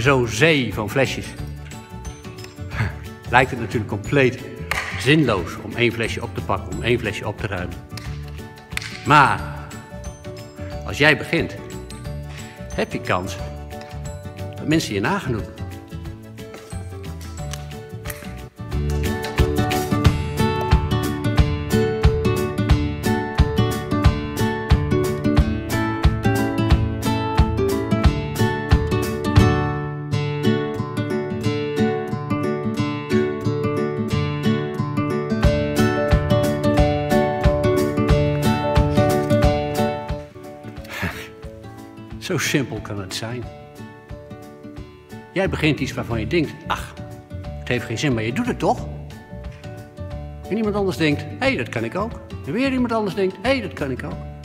zo'n zee van flesjes lijkt het natuurlijk compleet zinloos om één flesje op te pakken, om één flesje op te ruimen. Maar als jij begint, heb je kans dat mensen je na gaan doen. Zo simpel kan het zijn. Jij begint iets waarvan je denkt, ach, het heeft geen zin, maar je doet het toch? En iemand anders denkt, hé, dat kan ik ook. En weer iemand anders denkt, hé, dat kan ik ook.